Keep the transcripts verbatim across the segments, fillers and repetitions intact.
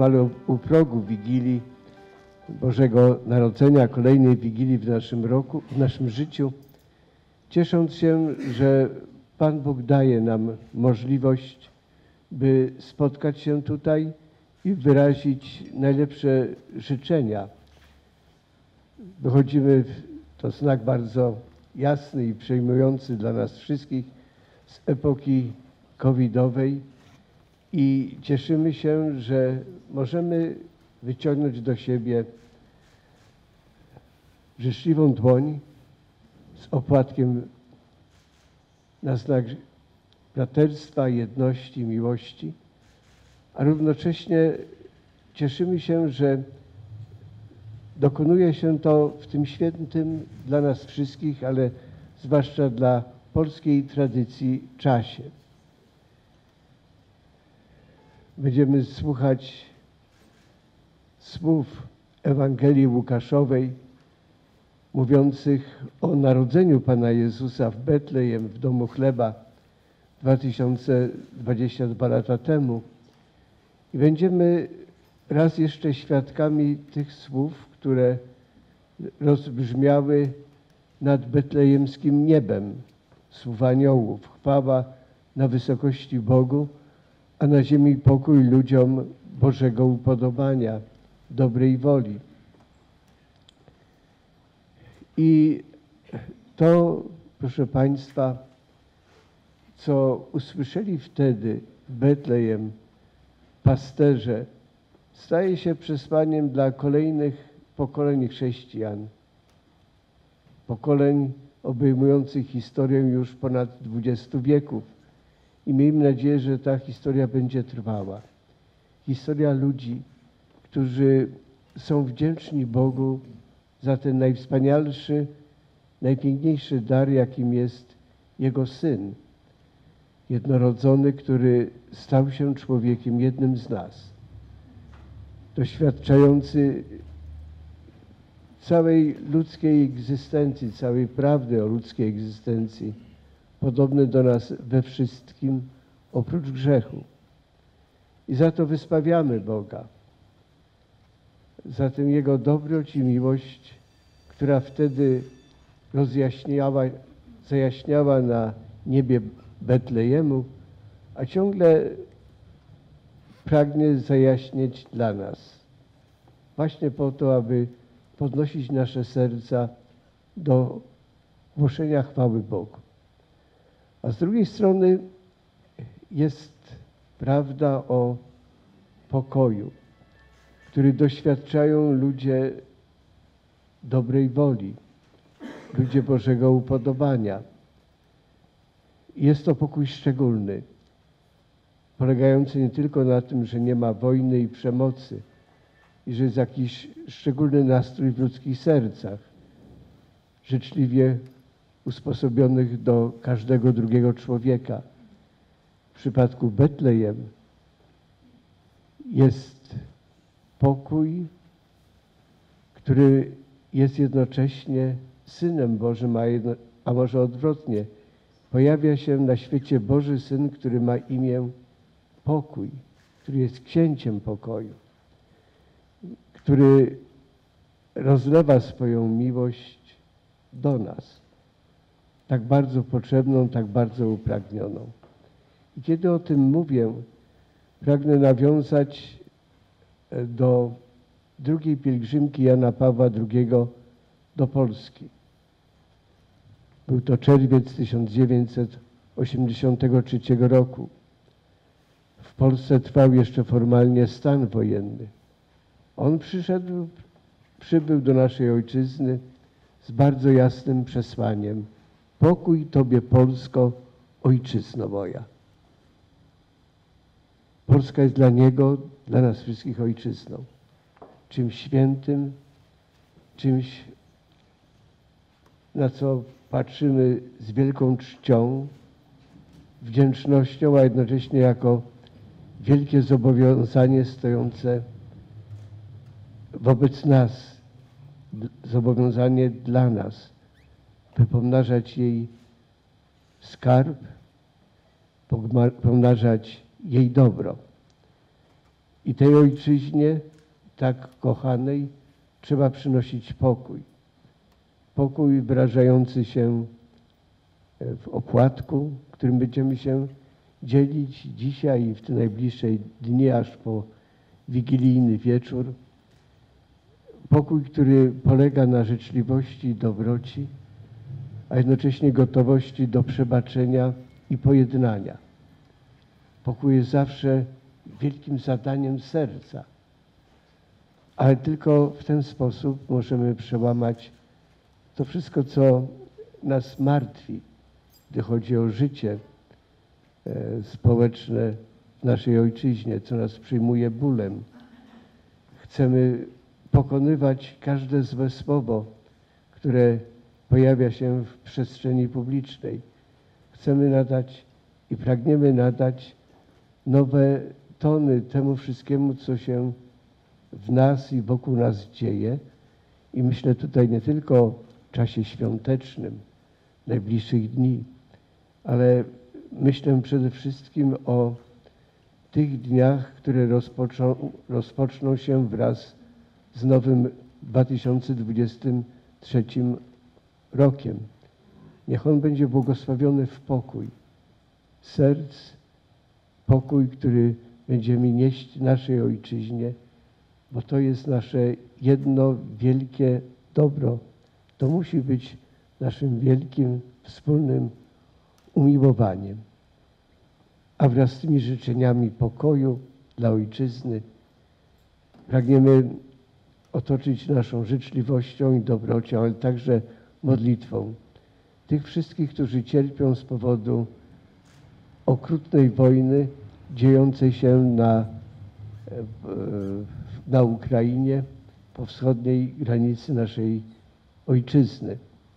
niemal u progu Wigilii Bożego Narodzenia, kolejnej Wigilii w naszym roku, w naszym życiu, ciesząc się, że Pan Bóg daje nam możliwość, by spotkać się tutaj i wyrazić najlepsze życzenia. Wychodzimy, to znak bardzo jasny i przejmujący dla nas wszystkich, z epoki covidowej i cieszymy się, że możemy wyciągnąć do siebie życzliwą dłoń z opłatkiem na znak braterstwa, jedności, miłości, a równocześnie cieszymy się, że dokonuje się to w tym świętym dla nas wszystkich, ale zwłaszcza dla polskiej tradycji czasie. Będziemy słuchać słów Ewangelii Łukaszowej mówiących o narodzeniu Pana Jezusa w Betlejem, w domu chleba dwa tysiące dwadzieścia dwa lata temu. I będziemy raz jeszcze świadkami tych słów, które rozbrzmiały nad betlejemskim niebem, słów aniołów. Chwała na wysokości Bogu, a na ziemi pokój ludziom Bożego upodobania, dobrej woli. I to, proszę Państwa, co usłyszeli wtedy w Betlejem pasterze, staje się przesłaniem dla kolejnych pokoleń chrześcijan, pokoleń obejmujących historię już ponad dwudziestu wieków. I miejmy nadzieję, że ta historia będzie trwała. Historia ludzi, którzy są wdzięczni Bogu za ten najwspanialszy, najpiękniejszy dar, jakim jest Jego Syn, jednorodzony, który stał się człowiekiem, jednym z nas, doświadczający całej ludzkiej egzystencji, całej prawdy o ludzkiej egzystencji, podobny do nas we wszystkim, oprócz grzechu. I za to wysławiamy Boga, za tę Jego dobroć i miłość, która wtedy rozjaśniała, zajaśniała na niebie Betlejemu, a ciągle pragnie zajaśnieć dla nas. Właśnie po to, aby podnosić nasze serca do głoszenia chwały Bogu. A z drugiej strony jest prawda o pokoju, który doświadczają ludzie dobrej woli, ludzie Bożego upodobania. Jest to pokój szczególny, polegający nie tylko na tym, że nie ma wojny i przemocy i że jest jakiś szczególny nastrój w ludzkich sercach, życzliwie usposobionych do każdego drugiego człowieka. W przypadku Betlejem jest pokój, który jest jednocześnie Synem Bożym, a, jedno, a może odwrotnie. Pojawia się na świecie Boży Syn, który ma imię Pokój, który jest księciem pokoju, który rozlewa swoją miłość do nas, tak bardzo potrzebną, tak bardzo upragnioną. I kiedy o tym mówię, pragnę nawiązać do drugiej pielgrzymki Jana Pawła drugiego do Polski. Był to czerwiec tysiąc dziewięćset osiemdziesiątego trzeciego roku. W Polsce trwał jeszcze formalnie stan wojenny. On przyszedł, przybył do naszej ojczyzny z bardzo jasnym przesłaniem: pokój Tobie, Polsko, ojczyzno moja. Polska jest dla Niego, dla nas wszystkich ojczyzną. Czymś świętym, czymś, na co patrzymy z wielką czcią, wdzięcznością, a jednocześnie jako wielkie zobowiązanie stojące wobec nas, zobowiązanie dla nas, by pomnażać jej skarb, pomnażać jej dobro. I tej ojczyźnie, tak kochanej, trzeba przynosić pokój. Pokój wyrażający się w opłatku, którym będziemy się dzielić dzisiaj i w te najbliższe dni, aż po wigilijny wieczór. Pokój, który polega na życzliwości i dobroci, a jednocześnie gotowości do przebaczenia i pojednania. Pokój jest zawsze wielkim zadaniem serca, ale tylko w ten sposób możemy przełamać to wszystko, co nas martwi, gdy chodzi o życie e, społeczne w naszej ojczyźnie, co nas przyjmuje bólem. Chcemy pokonywać każde złe słowo, które pojawia się w przestrzeni publicznej. Chcemy nadać i pragniemy nadać nowe tony temu wszystkiemu, co się w nas i wokół nas dzieje. I myślę tutaj nie tylko w czasie świątecznym, najbliższych dni, ale myślę przede wszystkim o tych dniach, które rozpoczną, rozpoczną się wraz z nowym dwa tysiące dwudziestym trzecim rokiem. Niech on będzie błogosławiony w pokój serc, pokój, który będziemy nieść naszej ojczyźnie, bo to jest nasze jedno wielkie dobro. To musi być naszym wielkim, wspólnym umiłowaniem. A wraz z tymi życzeniami pokoju dla ojczyzny pragniemy otoczyć naszą życzliwością i dobrocią, ale także modlitwą tych wszystkich, którzy cierpią z powodu okrutnej wojny dziejącej się na, na Ukrainie, po wschodniej granicy naszej ojczyzny.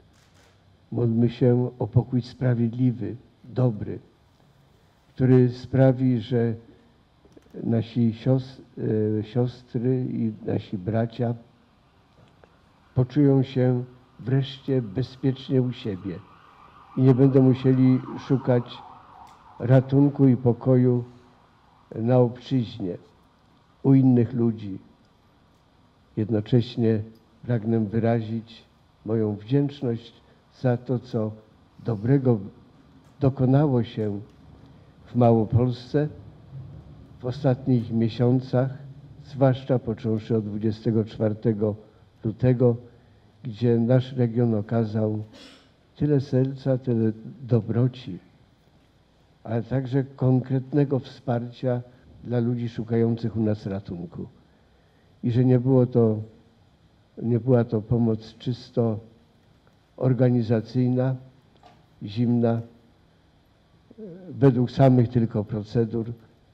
Módlmy się o pokój sprawiedliwy, dobry, który sprawi, że nasi siostry i nasi bracia poczują się wreszcie bezpiecznie u siebie i nie będą musieli szukać ratunku i pokoju na obczyźnie, u innych ludzi. Jednocześnie pragnę wyrazić moją wdzięczność za to, co dobrego dokonało się w Małopolsce w ostatnich miesiącach, zwłaszcza począwszy od dwudziestego czwartego lutego, gdzie nasz region okazał tyle serca, tyle dobroci, ale także konkretnego wsparcia dla ludzi szukających u nas ratunku. I że nie było to, nie była to pomoc czysto organizacyjna, zimna, według samych tylko procedur.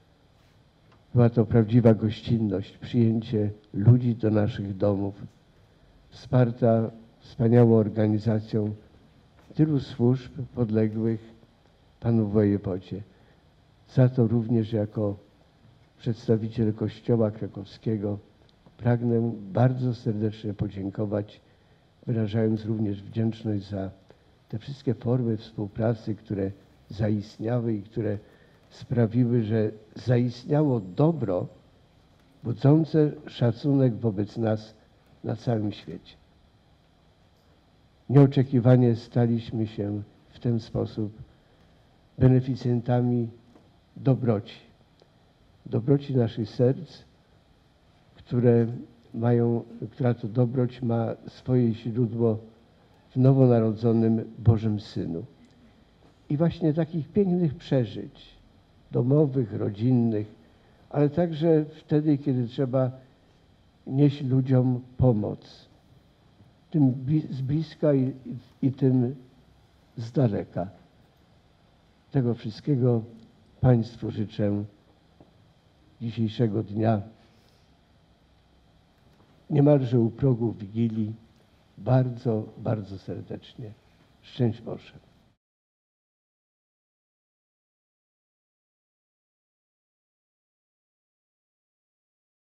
Była to prawdziwa gościnność, przyjęcie ludzi do naszych domów, wsparta wspaniałą organizacją tylu służb podległych panu wojewodzie. Za to również jako przedstawiciel Kościoła krakowskiego pragnę bardzo serdecznie podziękować, wyrażając również wdzięczność za te wszystkie formy współpracy, które zaistniały i które sprawiły, że zaistniało dobro budzące szacunek wobec nas na całym świecie. Nieoczekiwanie staliśmy się w ten sposób beneficjentami dobroci. Dobroci naszych serc, które mają, która to dobroć ma swoje źródło w nowonarodzonym Bożym Synu. I właśnie takich pięknych przeżyć domowych, rodzinnych, ale także wtedy, kiedy trzeba nieść ludziom pomoc, tym z bliska i, i tym z daleka. Tego wszystkiego Państwu życzę dzisiejszego dnia, niemalże u progu Wigilii, bardzo, bardzo serdecznie. Szczęść Boże.